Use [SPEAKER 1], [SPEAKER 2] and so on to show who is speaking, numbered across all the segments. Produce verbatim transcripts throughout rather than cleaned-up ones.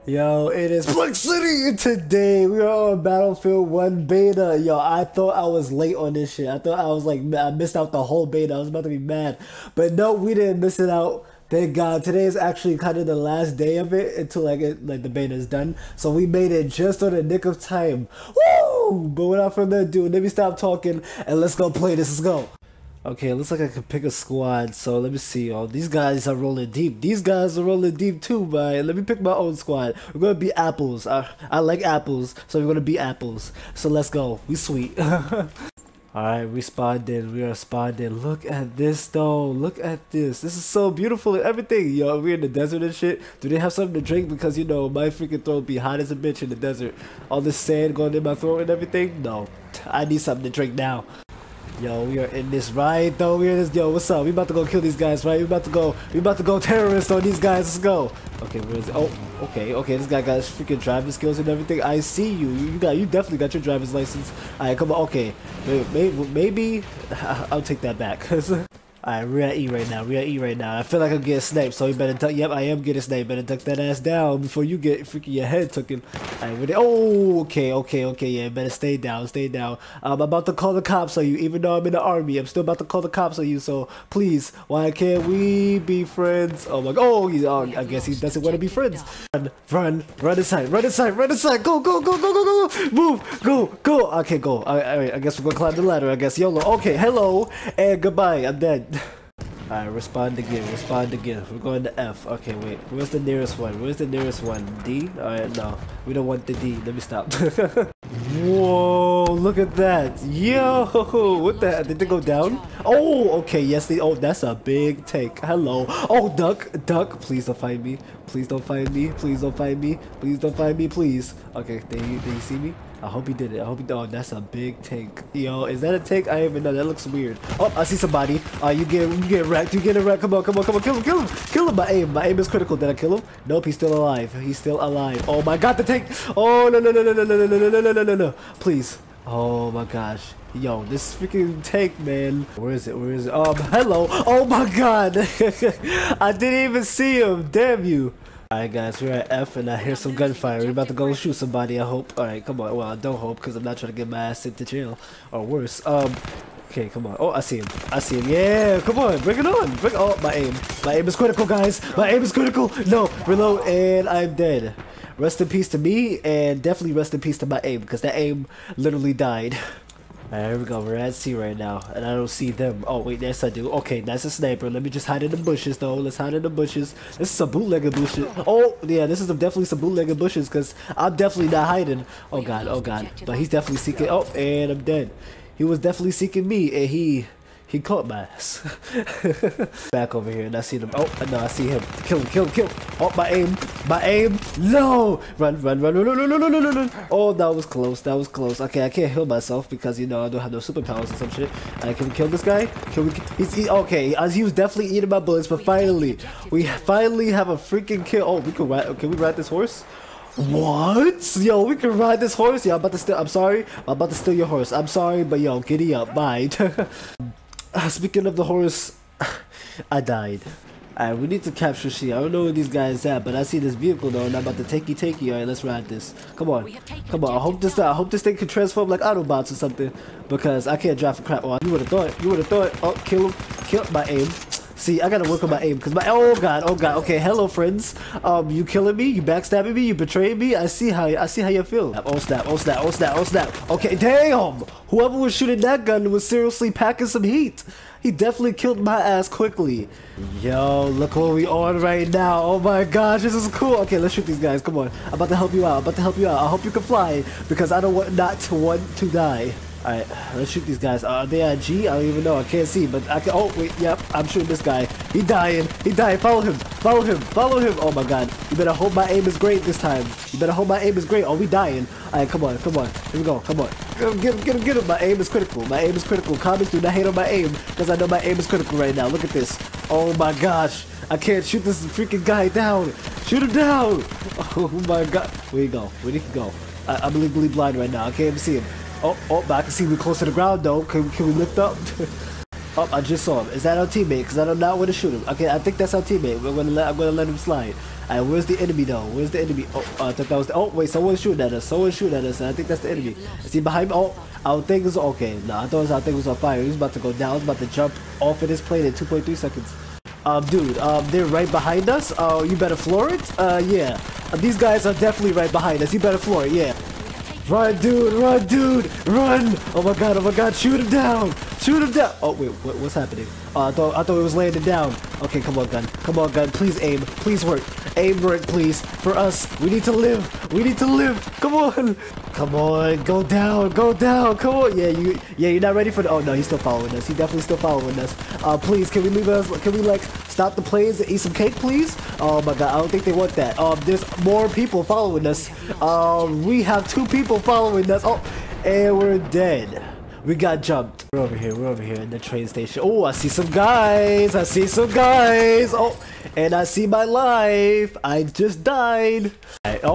[SPEAKER 1] Yo, it is Black City, and today we are on Battlefield one beta. Yo, I thought I was late on this shit. I thought I was like, I missed out the whole beta. I was about to be mad. But no, we didn't miss it out. Thank God. Today is actually kind of the last day of it until like it, like the beta is done. So we made it just on the nick of time. Woo! But without further ado, let me stop talking and let's go play this. Let's go. Okay, it looks like I can pick a squad, so let me see. Oh, these guys are rolling deep. These guys are rolling deep too, but let me pick my own squad. We're gonna be apples. I, I like apples, so we're gonna be apples. So let's go. We sweet. Alright, we spawned in. We are spawned in. Look at this though. Look at this. This is so beautiful and everything. Yo, we're in the desert and shit. Do they have something to drink? Because, you know, my freaking throat be hot as a bitch in the desert. All this sand going in my throat and everything? No. I need something to drink now. Yo, we are in this right though. We're in this. Yo, what's up? We about to go kill these guys, right? We about to go. We about to go terrorist on these guys. Let's go. Okay, where is it? Oh, okay, okay. This guy got his freaking driving skills and everything. I see you. You got. You definitely got your driver's license. All right, come on. Okay, maybe, maybe I'll take that back. Alright, we're at E right now. We're at E right now. I feel like I'm getting sniped, so you better duck. Yep, I am getting sniped. Better duck that ass down before you get freaking your head taken. Alright, we're there. Oh, okay, okay, okay. Yeah, better stay down, stay down. I'm about to call the cops on you, even though I'm in the army. I'm still about to call the cops on you, so please, why can't we be friends? Oh my god. Oh, he's, oh I guess he doesn't want to be friends. Run, run, run inside, run inside, run inside. Go, go, go, go, go, go, go. Move, go, go. Okay, go. Alright, I guess we're gonna climb the ladder. I guess YOLO. Okay, hello and goodbye. I'm dead. Alright, respond again, respond again. We're going to F. Okay, wait. Where's the nearest one? Where's the nearest one? D? Alright, no. We don't want the D. Let me stop. Whoa, look at that. Yo, what the heck? Did they go down? Oh, okay, yes, they. Oh, that's a big take. Hello. Oh, duck, duck. Please don't find me. Please don't find me. Please don't find me. Please don't find me, please. Okay, did you, did you see me? I hope he did it. I hope he did. Oh, that's a big tank. Yo, is that a tank? I don't even know. That looks weird. Oh, I see somebody. Uh, you get you get wrecked. You get wrecked. Come on, come on, come on. Kill him, kill him. Kill him. My aim. My aim is critical. Did I kill him? Nope, he's still alive. He's still alive. Oh my god, the tank. Oh, no, no, no, no, no, no, no, no, no, no, no, no, no. Please. Oh my gosh. Yo, this freaking tank, man. Where is it? Where is it? Um, hello. Oh my god. I didn't even see him. Damn you. Alright guys, we're at F and I hear some gunfire. We're about to go shoot somebody, I hope. Alright, come on. Well, I don't hope because I'm not trying to get my ass sent to jail. Or worse. Um, okay, come on. Oh, I see him. I see him. Yeah, come on. Bring it on. Bring Oh, my aim. My aim is critical, guys. My aim is critical. No, reload and I'm dead. Rest in peace to me and definitely rest in peace to my aim because that aim literally died. Alright, here we go. We're at C right now, and I don't see them. Oh, wait, yes, I do. Okay, that's a sniper. Let me just hide in the bushes, though. Let's hide in the bushes. This is some bootlegger bushes. Oh, yeah, this is some, definitely some bootlegger bushes, because I'm definitely not hiding. Oh, God, oh, God. But he's definitely seeking. Oh, and I'm dead. He was definitely seeking me, and he... He caught my ass. Back over here and I see them. Oh, no, I see him. Kill him, kill him, kill him. Oh, my aim. My aim. No. Run, run, run, run, run, run, run, run, run, run. Oh, that was close. That was close. Okay, I can't heal myself because, you know, I don't have no superpowers or some shit. Uh, can we kill this guy? Can we? He's he, okay. As he was definitely eating my bullets, but finally, we finally have a freaking kill. Oh, we can ride. Can we ride this horse? What? Yo, we can ride this horse? Yeah, I'm about to steal. I'm sorry. I'm about to steal your horse. I'm sorry, but yo, giddy up. Bye. Uh, speaking of the horse, I died. Alright, we need to capture she. I don't know where these guys at, but I see this vehicle though, and I'm about to takey takey. Alright, let's ride this. Come on, come on. I hope this. I hope this thing can transform like Autobots or something, because I can't drive for crap. Oh, you would have thought. You would have thought. Oh, kill him. Kill my aim. See, I gotta work on my aim because my oh god, oh god. Okay, hello friends. Um, you killing me? You backstabbing me? You betraying me? I see how I see how you feel. Oh snap! Oh snap! Oh snap! Oh snap! Okay, damn. Whoever was shooting that gun was seriously packing some heat. He definitely killed my ass quickly. Yo, look what we on right now. Oh my gosh, this is cool. Okay, let's shoot these guys. Come on. I'm about to help you out. I'm about to help you out. I hope you can fly because I don't want not to want to die. Alright, let's shoot these guys. Uh, are they at G? I don't even know. I can't see, but I can. Oh, wait. Yep, I'm shooting this guy. He dying. He dying. Follow him. Follow him. Follow him. Oh my god. You better hope my aim is great this time. You better hope my aim is great. Oh, we dying. Alright, come on. Come on. Here we go. Come on. Get him. Get him. Get him. Get him. My aim is critical. My aim is critical. Comments do not hate on my aim because I know my aim is critical right now. Look at this. Oh my gosh. I can't shoot this freaking guy down. Shoot him down. Oh my god. Where you go? Where did he go? I I'm legally blind right now. I can't even see him. Oh, oh, but I can see we close to the ground though. Can, can we lift up? Oh, I just saw him. Is that our teammate? Because I do not want to shoot him. Okay, I think that's our teammate. We're gonna let, I'm gonna let him slide. Alright, where's the enemy though? Where's the enemy? Oh, uh, I thought that was the, oh wait, someone's shooting at us. Someone's shooting at us, and I think that's the enemy. Is he behind me? Oh, our thing is okay. No, I thought it was, our thing was on fire. He was about to go down. He was about to jump off of this plane in two point three seconds. Um, dude, um, they're right behind us. Oh, uh, you better floor it. Uh, yeah. Uh, these guys are definitely right behind us. You better floor it. Yeah. Run, dude! Run, dude! Run! Oh my god! Oh my god! Shoot him down! Shoot him down! Oh wait, what, what's happening? Uh, I thought I thought it was landing down. Okay, come on, gun! Come on, gun! Please aim! Please work! Aim work, please! For us, we need to live! We need to live! Come on! Come on! Go down! Go down! Come on! Yeah, you yeah you're not ready for the. Oh no, he's still following us. He's definitely still following us. Uh, please, can we leave us? Can we like stop the planes and eat some cake, please? Oh my god, I don't think they want that. Um, there's more people following us. Um, we have two people following us. Oh, and we're dead. We got jumped. We're over here. We're over here in the train station. Oh, I see some guys. I see some guys. Oh, and I see my life. I just died. Right, oh,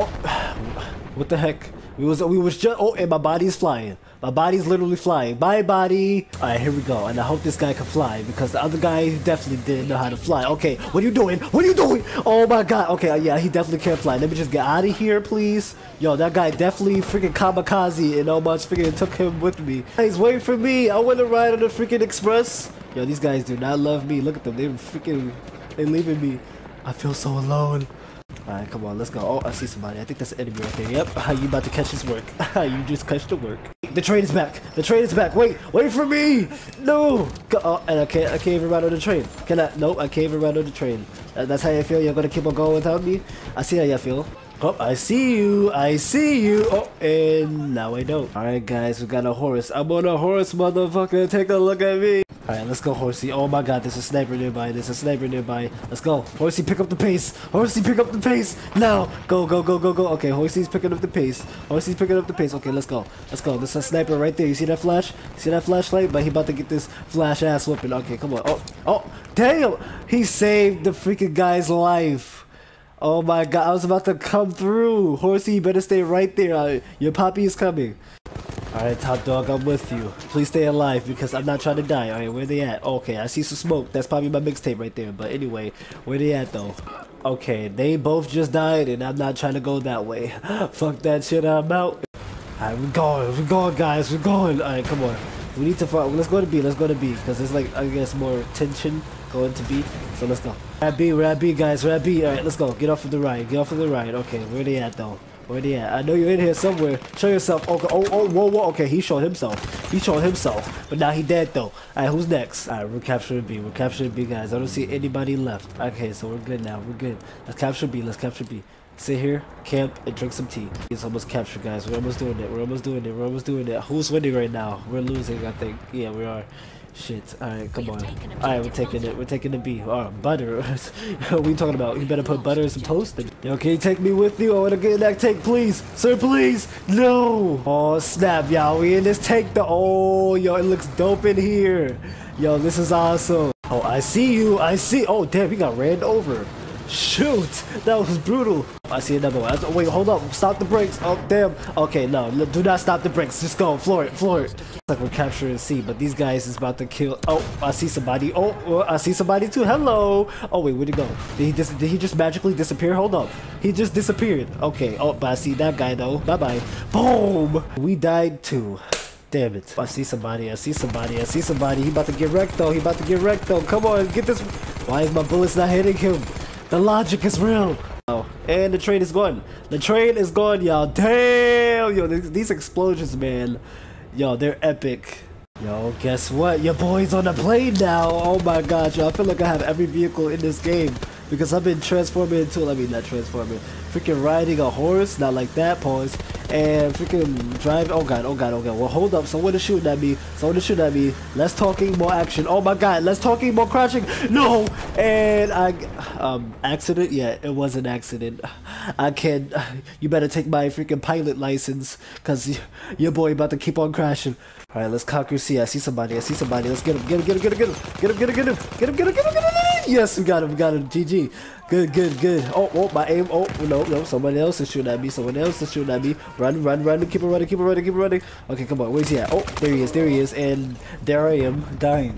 [SPEAKER 1] what the heck? We was we was just. Oh, and my body's flying. My body's literally flying. Bye, body. All right, here we go. And I hope this guy can fly because the other guy definitely didn't know how to fly. Okay, what are you doing? What are you doing? Oh my god. Okay, yeah, he definitely can't fly. Let me just get out of here, please. Yo, that guy definitely freaking kamikaze and almost freaking took him with me. He's waiting for me. I want to ride on the freaking express. Yo, these guys do not love me. Look at them. They're freaking, they're leaving me. I feel so alone. Alright, come on, let's go. Oh, I see somebody. I think that's the enemy right there. Yep, you about to catch his work. You just catch the work. The train is back. The train is back. Wait, wait for me. No. Go, oh, and I can't. I can't even ride on the train. Can I? Nope, I can't even ride on the train. Uh, that's how you feel. You're gonna keep on going without me. I see how you feel. Oh, I see you. I see you. Oh, and now I don't. All right, guys, we got a horse. I'm on a horse, motherfucker. Take a look at me. All right, let's go, horsey. Oh my god, there's a sniper nearby. There's a sniper nearby. Let's go. Horsey, pick up the pace. Horsey, pick up the pace. Now. Go, go, go, go, go. Okay, horsey's picking up the pace. Horsey's picking up the pace. Okay, let's go. Let's go. There's a sniper right there. You see that flash? See that flashlight? But he about to get this flash ass whipping. Okay, come on. Oh, oh, damn. He saved the freaking guy's life. Oh my god, I was about to come through. Horsey, you better stay right there. Uh, your poppy is coming. Alright, top dog, I'm with you. Please stay alive because I'm not trying to die. Alright, where they at? Okay, I see some smoke. That's probably my mixtape right there. But anyway, where they at though? Okay, they both just died and I'm not trying to go that way. Fuck that shit, I'm out. Alright, we're going. We're going, guys. We're going. Alright, come on. We need to find. Let's go to B. Let's go to B because there's like, I guess, more tension going to B. So let's go. We're at B. We're at B, guys. We're at B. Alright, let's go. Get off of the ride. Get off of the ride. Okay, where they at though? Where they at? I know you're in here somewhere. Show yourself. Okay. Oh, oh, whoa, whoa. Okay, he showed himself. He showed himself. But now he dead though. Alright, who's next? Alright, we're capturing B. We're capturing B, guys. I don't see anybody left. Okay, so we're good now. We're good. Let's capture B. Let's capture B. Sit here, camp, and drink some tea. It's almost captured, guys. We're almost doing it. We're almost doing it. We're almost doing it. Who's winning right now? We're losing, I think. Yeah, we are. Shit. Alright, come on. Alright, we're taking it. We're taking the B. Oh, butter. What are you talking about? You better put butter in some toast. Yo, can you take me with you? I want to get in that tank, please. Sir, please. No. Oh, snap, y'all. We in this tank, though. Oh, yo, it looks dope in here. Yo, this is awesome. Oh, I see you. I see. Oh, damn, we got ran over. Shoot, that was brutal. I see another one. Oh, wait, hold up. Stop the brakes. Oh, damn. Okay, no, do not stop the brakes. Just go. Floor it. Floor it. It's like we're capturing C, but these guys is about to kill. Oh, I see somebody. Oh, oh I see somebody too. Hello. Oh, wait, where'd he go? Did he just, did he just magically disappear? Hold up. He just disappeared. Okay. Oh, but I see that guy, though. Bye-bye. Boom. We died too. Damn it. I see somebody. I see somebody. I see somebody. He about to get wrecked, though. He about to get wrecked, though. Come on. Get this. Why is my bullets not hitting him? The logic is real. Oh, and the train is gone. The train is gone, y'all. Damn, yo, these, these explosions, man. Yo, they're epic. Yo, guess what? Your boy's on the plane now. Oh my gosh, yo, I feel like I have every vehicle in this game because I've been transforming into, I mean, not transforming, freaking riding a horse, not like that, pause, and freaking driving. Oh god, oh god, oh god. Well, hold up. Someone is shooting at me. Someone is shooting at me. Less talking, more action. Oh my god, less talking, more crashing. No, and I, um, accident. Yeah, it was an accident. I can't. You better take my freaking pilot license, cause your boy about to keep on crashing. All right, let's conquer C. I see somebody. I see somebody. Let's get him. Get him. Get him. Get him. Get him. Get him. Get him. Get him. Get him. Get him. Get him. Get him. Yes, we got him. We got him. G G. Good. Good. Good. Oh, oh, my aim. Oh, no, no. Somebody else is shooting at me. Someone else is shooting at me. Run, run, run. Keep it running. Keep it running. Keep it running. Okay, come on. Where's he at? Oh, there he is. There he is. And there I am, dying.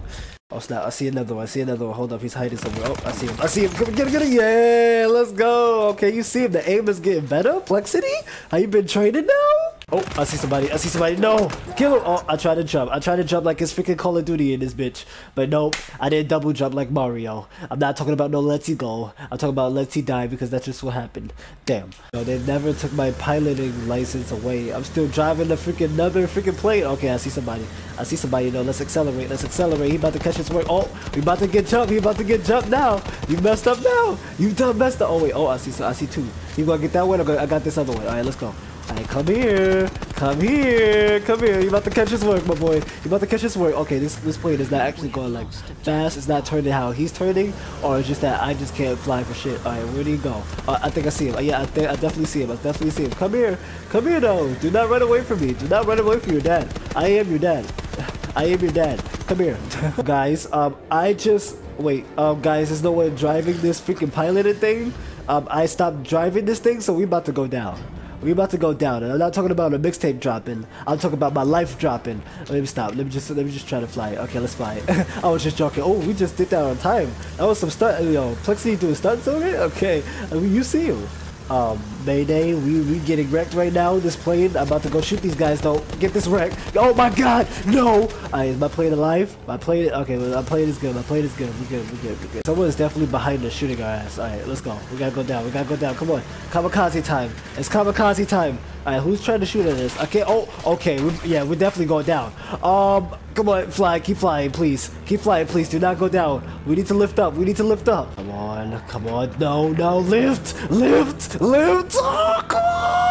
[SPEAKER 1] Oh snap, I see another one, I see another one. Hold up, he's hiding somewhere. Oh, I see him, I see him. Come get it, get it. Yeah, let's go. Okay, you see him, the aim is getting better. Plexity? How you been training now? Oh, I see somebody, I see somebody. No, kill him. Oh, I tried to jump. I tried to jump like it's freaking Call of Duty in this bitch. But nope, I didn't double jump like Mario. I'm not talking about no let's he go. I'm talking about let's he die because that's just what happened. Damn. No, they never took my piloting license away. I'm still driving the freaking another freaking plane. Okay, I see somebody. I see somebody, though. Let's accelerate. Let's accelerate. He about to catch his work. Oh, we about to get jumped. He about to get jumped now. You messed up now. You done messed up. Oh, wait. Oh, I see I see two. You gonna get that one? I got this other one. All right, let's go. Alright, come here, come here, come here. You about to catch his work, my boy. You about to catch his work. Okay, this this plane is not actually going like fast. It's not turning how he's turning, or it's just that I just can't fly for shit. Alright, where do you go? Uh, I think I see him. Uh, yeah, I think I definitely see him. I definitely see him. Come here, come here, though. Do not run away from me. Do not run away from your dad. I am your dad. I am your dad. Come here, guys. Um, I just wait. Um, guys, there's no one driving this freaking piloted thing. Um, I stopped driving this thing, so we about to go down. We about to go down, and I'm not talking about a mixtape dropping. I'm talking about my life dropping. Let me stop. Let me just let me just try to fly. Okay, let's fly. I was just joking. Oh, we just did that on time. That was some stunt. Yo, Plexity doing stunts over here. Okay, I mean, you see him. Um, Mayday, we we getting wrecked right now. This plane. I'm about to go shoot these guys though. Get this wreck. Oh my God, no! Alright, is my plane alive? My plane. Okay, well, my plane is good. My plane is good. We good. We good. We good. Someone is definitely behind us shooting our ass. Alright, let's go. We gotta go down. We gotta go down. Come on, kamikaze time. It's kamikaze time. Alright, who's trying to shoot at us? Okay. Oh, okay. We, yeah, we're definitely going down. Um, come on, fly. Keep flying, please. Keep flying, please. Do not go down. We need to lift up. We need to lift up. Come on. Come on. No, no. Lift. Lift. Lift. Oh, come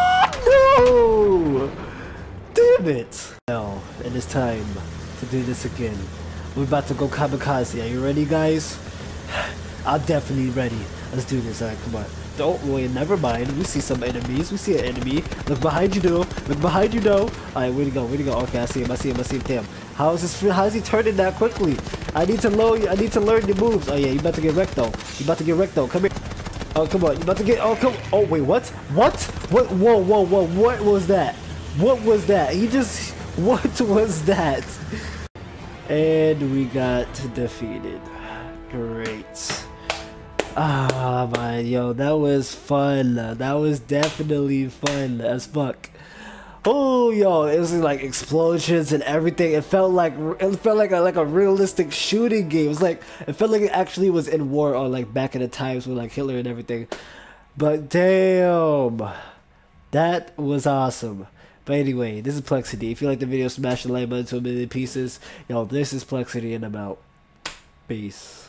[SPEAKER 1] on. No. Damn it. Now, it is time to do this again. We're about to go kamikaze. Are you ready, guys? I'm definitely ready. Let's do this. Alright, come on. Don't wait, never mind. We see some enemies. We see an enemy. Look behind you, though. Look behind you, though. Alright, where to go? Where to go? Okay, I see him. I see him. I see him. Damn. How is this? How is he turning that quickly? I need to learn. I need to learn the moves. Oh yeah, you about to get wrecked though. You about to get wrecked though. Come here. Oh come on. You about to get? Oh come. Oh wait, what? What? What? Whoa, whoa, whoa! What was that? What was that? He just. What was that? And we got defeated. Great. Ah man, yo, that was fun. That was definitely fun as fuck. Oh yo, it was like explosions and everything. It felt like it felt like a like a realistic shooting game. It was like it felt like it actually was in war, or like back in the times with like Hitler and everything. But damn, that was awesome. But anyway, this is Plexity. If you like the video, smash the like button to a million pieces. Yo, this is Plexity and I'm out. Peace.